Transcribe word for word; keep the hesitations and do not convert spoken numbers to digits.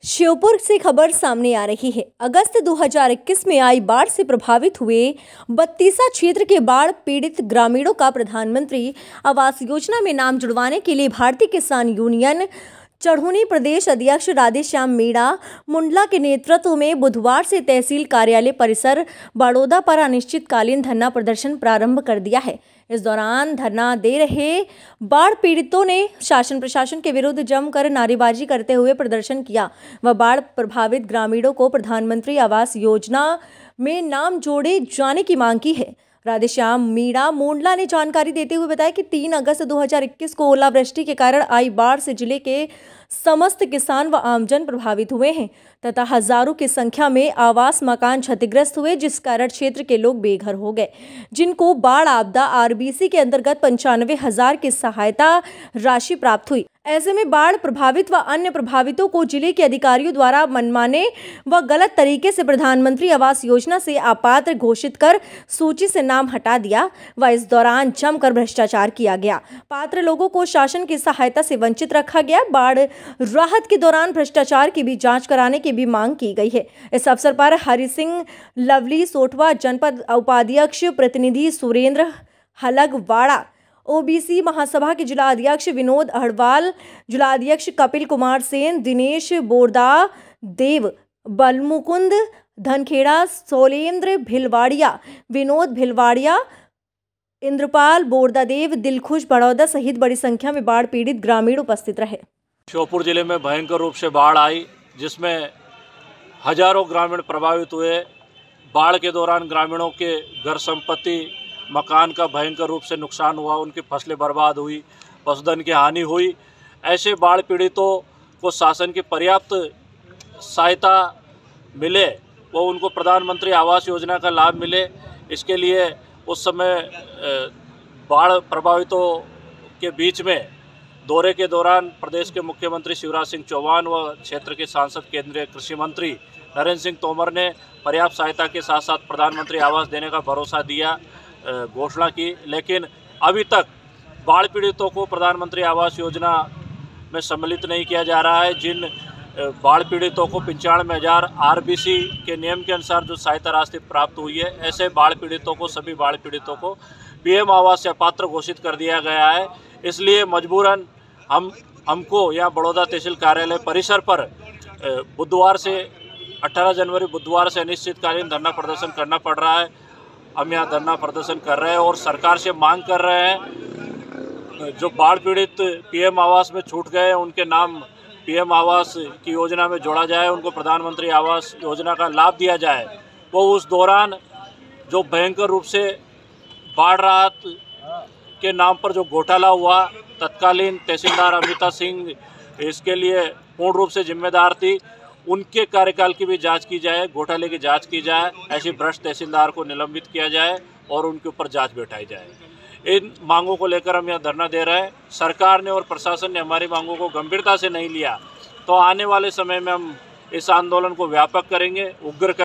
श्योपुर से खबर सामने आ रही है। अगस्त दो हज़ार इक्कीस में आई बाढ़ से प्रभावित हुए बत्तीसा क्षेत्र के बाढ़ पीड़ित ग्रामीणों का प्रधानमंत्री आवास योजना में नाम जुड़वाने के लिए भारतीय किसान यूनियन चढ़ूनी प्रदेश अध्यक्ष राधेश्याम मीणा मुंडला के नेतृत्व में बुधवार से तहसील कार्यालय परिसर बड़ौदा पर अनिश्चितकालीन धरना प्रदर्शन प्रारंभ कर दिया है। इस दौरान धरना दे रहे बाढ़ पीड़ितों ने शासन प्रशासन के विरुद्ध जमकर नारेबाजी करते हुए प्रदर्शन किया व बाढ़ प्रभावित ग्रामीणों को प्रधानमंत्री आवास योजना में नाम जोड़े जाने की मांग की है। राधेश्याम मीणा मुंडला ने जानकारी देते हुए बताया कि तीन अगस्त दो हज़ार इक्कीस को ओलावृष्टि के कारण आई बाढ़ से जिले के समस्त किसान व आमजन प्रभावित हुए हैं तथा हजारों की संख्या में आवास मकान क्षतिग्रस्त हुए, जिस कारण क्षेत्र के लोग बेघर हो गए, जिनको बाढ़ आपदा आरबीसी के अंतर्गत पंचानवे हजार की सहायता राशि प्राप्त हुई। ऐसे में बाढ़ प्रभावित व अन्य प्रभावितों को जिले के अधिकारियों द्वारा मनमाने व गलत तरीके से प्रधानमंत्री आवास योजना से अपात्र घोषित कर सूची से नाम हटा दिया व इस दौरान जमकर भ्रष्टाचार किया गया। पात्र लोगों को शासन की सहायता से वंचित रखा गया। बाढ़ राहत के दौरान भ्रष्टाचार की भी जांच कराने की भी मांग की गई है। इस अवसर पर हरि सिंह लवली सोटवा जनपद उपाध्यक्ष प्रतिनिधि सुरेंद्र हलगवाड़ा, ओबीसी महासभा के जिला अध्यक्ष विनोद अहड़वाल, जिला अध्यक्ष कपिल कुमार सेन, दिनेश बोरदा देव, बलमुकुंद धनखेड़ा, सोलेंद्र भिलवाड़िया, विनोद भिलवाड़िया, इंद्रपाल बोरदादेव, दिलखुश बड़ौदा सहित बड़ी संख्या में बाढ़ पीड़ित ग्रामीण उपस्थित रहे। श्योपुर जिले में भयंकर रूप से बाढ़ आई, जिसमें हजारों ग्रामीण प्रभावित हुए। बाढ़ के दौरान ग्रामीणों के घर संपत्ति मकान का भयंकर रूप से नुकसान हुआ, उनकी फसलें बर्बाद हुई, पशुधन की हानि हुई। ऐसे बाढ़ पीड़ितों को शासन की पर्याप्त सहायता मिले, वो उनको प्रधानमंत्री आवास योजना का लाभ मिले। इसके लिए उस समय बाढ़ प्रभावितों के बीच में दौरे के दौरान प्रदेश के मुख्यमंत्री शिवराज सिंह चौहान व क्षेत्र के सांसद केंद्रीय कृषि मंत्री नरेंद्र सिंह तोमर ने पर्याप्त सहायता के साथ साथ प्रधानमंत्री आवास देने का भरोसा दिया, घोषणा की। लेकिन अभी तक बाढ़ पीड़ितों को प्रधानमंत्री आवास योजना में सम्मिलित नहीं किया जा रहा है। जिन बाढ़ पीड़ितों को पंचानवे हजार आरबीसी के नियम के अनुसार जो सहायता राशि प्राप्त हुई है, ऐसे बाढ़ पीड़ितों को सभी बाढ़ पीड़ितों को पीएम आवास से अपात्र घोषित कर दिया गया है। इसलिए मजबूरन हम हमको यहाँ बड़ौदा तहसील कार्यालय परिसर पर बुधवार से अठारह जनवरी बुधवार से अनिश्चितकालीन धरना प्रदर्शन करना पड़ रहा है। हम यहाँ धरना प्रदर्शन कर रहे हैं और सरकार से मांग कर रहे हैं, जो बाढ़ पीड़ित पीएम आवास में छूट गए उनके नाम पीएम आवास की योजना में जोड़ा जाए, उनको प्रधानमंत्री आवास योजना का लाभ दिया जाए। वो उस दौरान जो भयंकर रूप से बाढ़ राहत के नाम पर जो घोटाला हुआ, तत्कालीन तहसीलदार अमिता सिंह इसके लिए पूर्ण रूप से जिम्मेदार थी, उनके कार्यकाल की भी जांच की जाए, घोटाले की जांच की जाए, ऐसी भ्रष्ट तहसीलदार को निलंबित किया जाए और उनके ऊपर जांच बैठाई जाए। इन मांगों को लेकर हम यहाँ धरना दे रहे हैं। सरकार ने और प्रशासन ने हमारी मांगों को गंभीरता से नहीं लिया, तो आने वाले समय में हम इस आंदोलन को व्यापक करेंगे, उग्र करेंगे।